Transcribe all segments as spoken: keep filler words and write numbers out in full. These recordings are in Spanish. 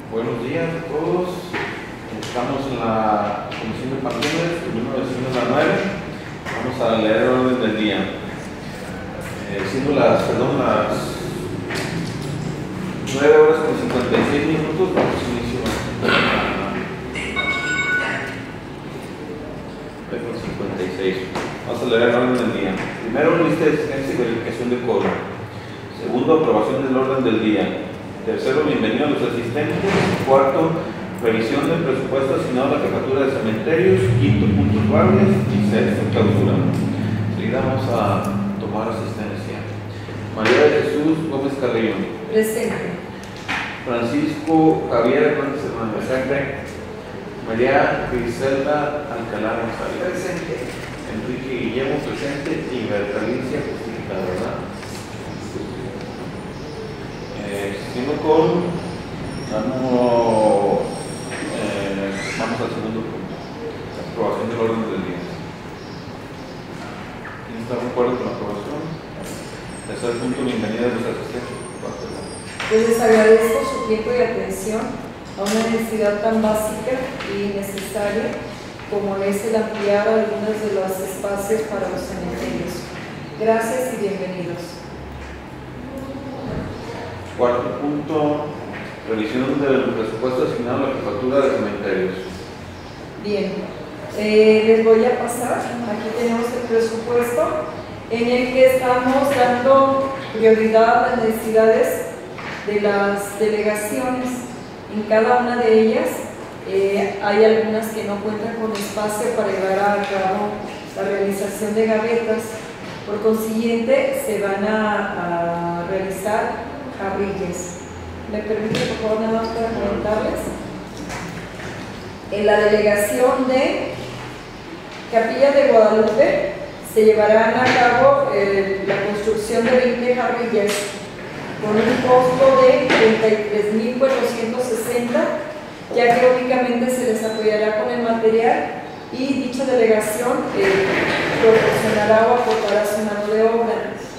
Buenos días a todos. Estamos en la Comisión de Pensiones, el número de las nueve. Vamos a leer el orden del día. Eh, siendo las, perdón, las nueve horas con cincuenta y seis minutos, vamos a inicio. con cincuenta y seis. Vamos a leer el orden del día. Primero, lista de existencia y verificación de quórum. Segundo, aprobación del orden del día. Tercero, bienvenido a los asistentes. Cuarto, revisión del presupuesto asignado a la jefatura de cementerios. Quinto, puntos varios. Y sexto, clausura. Enseguida vamos a tomar asistencia. María de Jesús Gómez Carrillo. Presente. Francisco Javier Hernández Hernández. Presente. María Griselda Alcalá González. Presente. Enrique Guillermo presente y Bertalicia justificada, ¿verdad? Eh, siguiendo con, vamos, eh, vamos al segundo punto, la aprobación del orden del día. ¿Quién está de acuerdo con la aprobación? Tercer punto, bienvenida de los asistentes. Pues les agradezco su tiempo y atención a una necesidad tan básica y necesaria como es el ampliar algunos de los espacios para los cementerios. Gracias y bienvenidos. Cuarto punto, revisión del presupuesto asignado a la jefatura de cementerios. Bien, eh, les voy a pasar, aquí tenemos el presupuesto en el que estamos dando prioridad a las necesidades de las delegaciones. En cada una de ellas eh, hay algunas que no cuentan con espacio para llevar a cabo la realización de gavetas. Por consiguiente, se van a, a realizar carriles. ¿Me permite, por favor, nada más para comentarles? En la delegación de Capilla de Guadalupe se llevarán a cabo eh, la construcción de veinte jarrillas con un costo de treinta y tres mil cuatrocientos sesenta, ya que únicamente se les apoyará con el material y dicha delegación eh, proporcionará o aportará su mano de obra.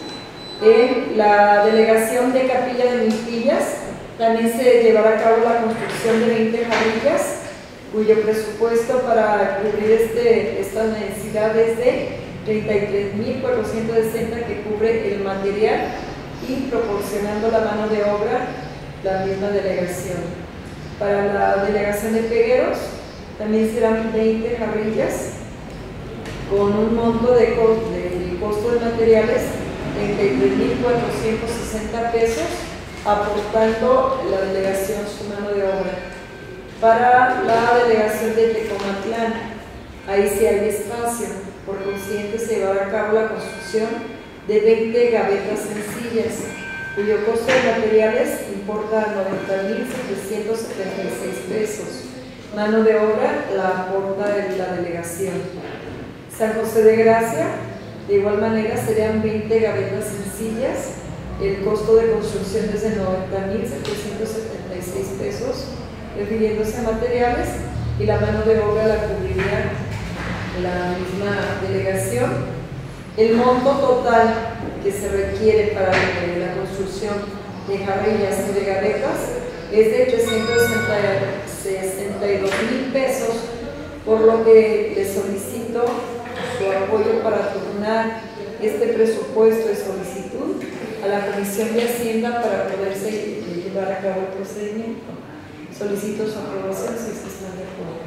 En la delegación de Capilla de Milpillas también se llevará a cabo la construcción de veinte jarrillas, cuyo presupuesto para cubrir este, estas necesidades de treinta y tres mil cuatrocientos sesenta que cubre el material y proporcionando la mano de obra la misma delegación. Para la delegación de Pegueros también serán veinte jarrillas con un monto de, co de costo de materiales treinta y tres mil cuatrocientos sesenta pesos, aportando la delegación su mano de obra. Para la delegación de Tecomatlán, ahí sí hay espacio, por consiguiente se llevará a cabo la construcción de veinte gavetas sencillas, cuyo costo de materiales importa noventa mil setecientos setenta y seis pesos. Mano de obra la aporta la delegación. San José de Gracia, de igual manera serían veinte gavetas sencillas, el costo de construcción es de noventa mil setecientos setenta y seis pesos, refiriéndose a materiales, y la mano de obra la cubriría la misma delegación. El monto total que se requiere para la construcción de jarrillas y de gavetas es de trescientos sesenta y dos mil pesos, por lo que les solicito su apoyo para turnar este presupuesto de solicitud a la Comisión de Hacienda para poderse llevar a cabo el procedimiento. Solicito su aprobación si están de acuerdo.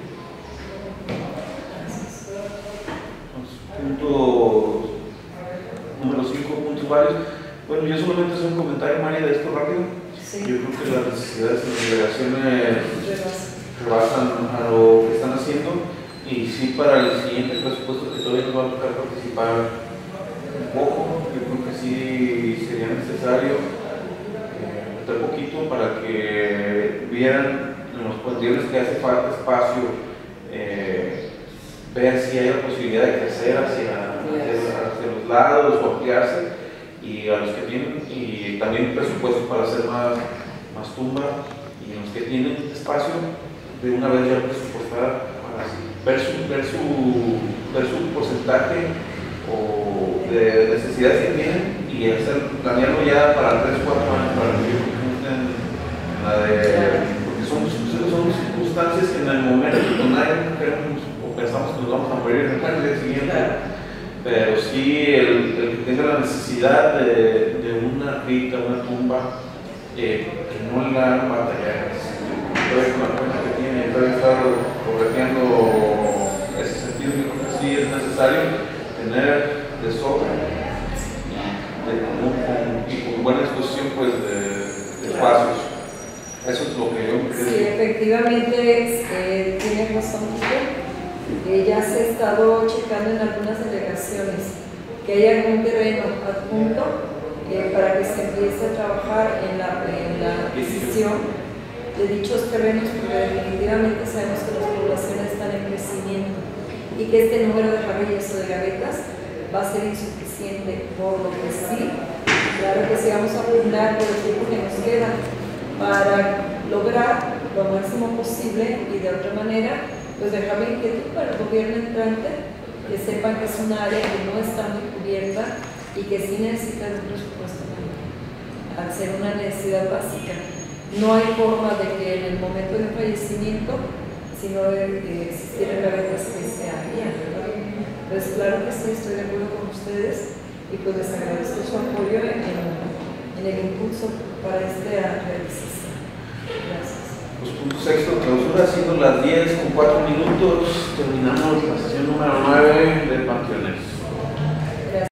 Punto número cinco, puntos varios. Bueno, yo solamente hacer un comentario, María, de esto rápido. Sí. Yo creo que las necesidades de las delegaciones rebasan a lo que están haciendo, y sí, para el siguiente presupuesto que todavía nos va a tocar participar un poco, yo creo que sí sería necesario eh, meter poquito para que vieran en los cuantios que hace falta espacio, eh, ver si hay la posibilidad de crecer hacia, hacia, hacia los lados o ampliarse, y a los que tienen, y también presupuestos para hacer más, más tumba, y los que tienen espacio, de una vez ya presupuestar para ver su, ver su, ver su porcentaje o de necesidades que tienen, y hacer, planearlo ya para tres, cuatro años, para que ellos en la de, porque eh, que no la batallar. Todavía con la cuenta que tiene, todavía estar correteando ese sentido, yo creo que sí es necesario tener de sobra de común y con buena exposición pues, de, de espacios. Eso es lo que yo creo. Sí, efectivamente, eh, tiene razón usted. Eh, ya se ha estado checando en algunas delegaciones que hay algún terreno adjunto eh, para que se empiece a trabajar en la, en la adquisición de dichos terrenos, porque definitivamente sabemos que las poblaciones están en crecimiento y que este número de jarrillas o de gavetas va a ser insuficiente, por lo que sí, claro que sí vamos a pugnar por el tiempo que nos queda para lograr lo máximo posible y de otra manera pues dejar la inquietud para el gobierno entrante, que sepan que es una área que no está muy cubierta y que sí necesita un presupuesto al ser una necesidad básica. No hay forma de que en el momento del fallecimiento, si no existieran gavetas que se harían, ¿verdad? Pues claro que sí, estoy de acuerdo con ustedes y pues les agradezco su apoyo en, en el impulso para esta realización. Gracias. Pues punto sexto, clausura, siendo las diez con cuatro minutos, terminamos la sesión número nueve de Panteones.